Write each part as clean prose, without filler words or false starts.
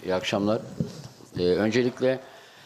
İyi akşamlar. Öncelikle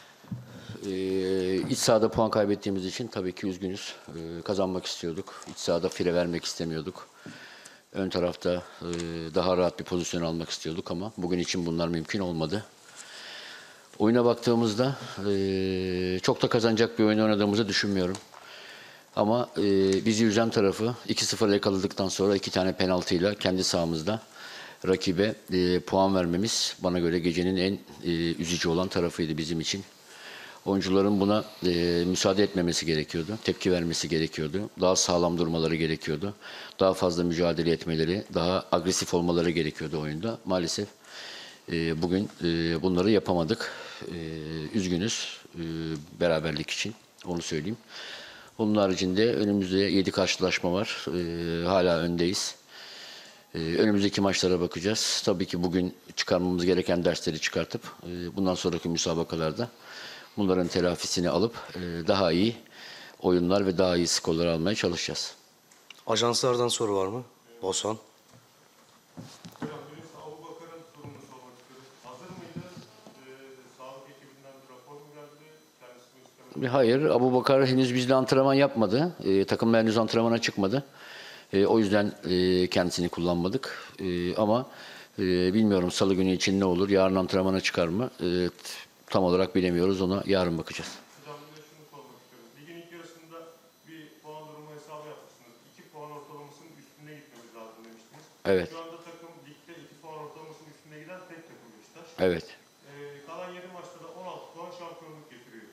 iç sahada puan kaybettiğimiz için tabii ki üzgünüz. Kazanmak istiyorduk. İç sahada fire vermek istemiyorduk. Ön tarafta daha rahat bir pozisyon almak istiyorduk ama bugün için bunlar mümkün olmadı. Oyuna baktığımızda çok da kazanacak bir oyun oynadığımızı düşünmüyorum. Ama bizi üzen tarafı 2-0 yakaladıktan sonra 2 tane penaltıyla kendi sahamızda rakibe puan vermemiz bana göre gecenin en üzücü olan tarafıydı bizim için. Oyuncuların buna müsaade etmemesi gerekiyordu. Tepki vermesi gerekiyordu. Daha sağlam durmaları gerekiyordu. Daha fazla mücadele etmeleri, daha agresif olmaları gerekiyordu oyunda. Maalesef bugün bunları yapamadık. Üzgünüz beraberlik için, onu söyleyeyim. Onun haricinde önümüzde 7 karşılaşma var. Hala öndeyiz. Önümüzdeki maçlara bakacağız. Tabii ki bugün çıkarmamız gereken dersleri çıkartıp bundan sonraki müsabakalarda bunların telafisini alıp daha iyi oyunlar ve daha iyi skorlar almaya çalışacağız. Ajanslardan soru var mı? Bosan. Hocam birisi Abubakar'ın sorumlu sormak istiyoruz. Hazır mıydı? Sağlık ekibinden bir rapor mu geldi? Kendisi mi istemedi? Hayır, Abubakar henüz bizle antrenman yapmadı. Takımla henüz antrenmana çıkmadı. O yüzden kendisini kullanmadık. Ama bilmiyorum salı günü için ne olur, yarın antrenmana çıkar mı? Tam olarak bilemiyoruz, ona yarın bakacağız. Hocam bir de şunu sormak istiyoruz. Ligin ilk yarısında bir puan durumu hesabı yapmışsınız. 2 puan ortalamasının üstüne gitmemiz lazım demiştiniz. Evet, Şu anda takım ligde 2 puan ortalamasının üstüne giden tek takım Beşiktaş. evet. Kalan 7 maçta da 16 puan şampiyonluk getiriyor.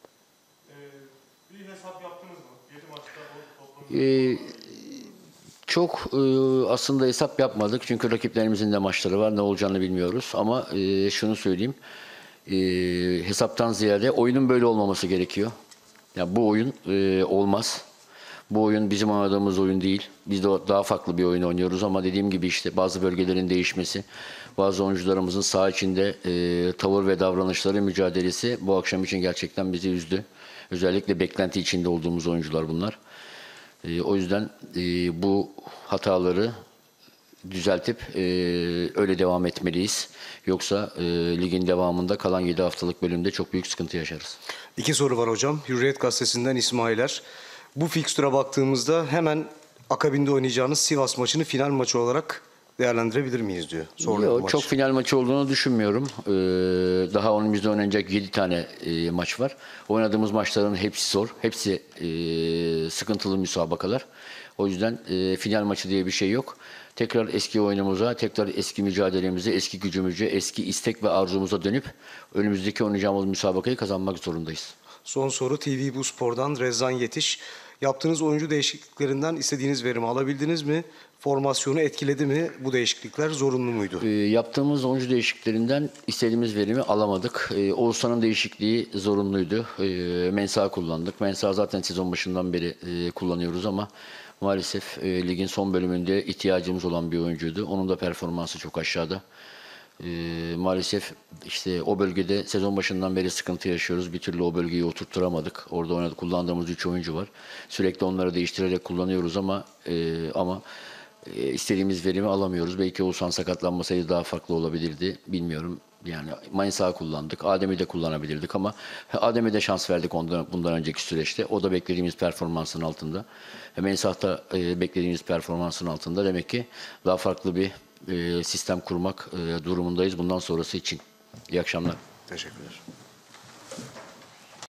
Bir hesap yaptınız mı? 7 maçta o toplamda... Çok aslında hesap yapmadık çünkü rakiplerimizin de maçları var, ne olacağını bilmiyoruz. Ama şunu söyleyeyim, hesaptan ziyade oyunun böyle olmaması gerekiyor. Yani bu oyun olmaz. Bu oyun bizim oynadığımız oyun değil. Biz de daha farklı bir oyun oynuyoruz ama dediğim gibi işte bazı bölgelerin değişmesi, bazı oyuncularımızın saha içinde tavır ve davranışları, mücadelesi bu akşam için gerçekten bizi üzdü. Özellikle beklenti içinde olduğumuz oyuncular bunlar. O yüzden bu hataları düzeltip öyle devam etmeliyiz. Yoksa ligin devamında kalan 7 haftalık bölümde çok büyük sıkıntı yaşarız. 2 soru var hocam. Hürriyet Gazetesi'nden İsmailer. Bu fikstüre baktığımızda hemen akabinde oynayacağınız Sivas maçını final maçı olarak değerlendirebilir miyiz diyor. Yok, çok final maçı olduğunu düşünmüyorum. Daha önümüzde oynanacak 7 tane maç var. Oynadığımız maçların hepsi zor. Hepsi sıkıntılı müsabakalar. O yüzden final maçı diye bir şey yok. Tekrar eski oyunumuza, tekrar eski mücadelemize, eski gücümüze, eski istek ve arzumuza dönüp önümüzdeki oynayacağımız müsabakayı kazanmak zorundayız. Son soru TV Bu Spor'dan Rezan Yetiş. Yaptığınız oyuncu değişikliklerinden istediğiniz verimi alabildiniz mi? Formasyonu etkiledi mi? Bu değişiklikler zorunlu muydu? Yaptığımız oyuncu değişikliklerinden istediğimiz verimi alamadık. Oğuzhan'ın değişikliği zorunluydu. Mensah kullandık. Mensah zaten sezon başından beri kullanıyoruz ama maalesef ligin son bölümünde ihtiyacımız olan bir oyuncuydu. Onun da performansı çok aşağıda. Maalesef işte o bölgede sezon başından beri sıkıntı yaşıyoruz. Bir türlü o bölgeyi oturtturamadık. Orada kullandığımız 3 oyuncu var. Sürekli onları değiştirerek kullanıyoruz ama istediğimiz verimi alamıyoruz. Belki Oğuzhan sakatlanmasaydı daha farklı olabilirdi. Bilmiyorum. Yani Mensah'ı kullandık. Adem'i de kullanabilirdik ama Adem'e de şans verdik bundan önceki süreçte. O da beklediğimiz performansın altında. Mensah da beklediğimiz performansın altında. Demek ki daha farklı bir sistem kurmak durumundayız bundan sonrası için. İyi akşamlar. Teşekkürler.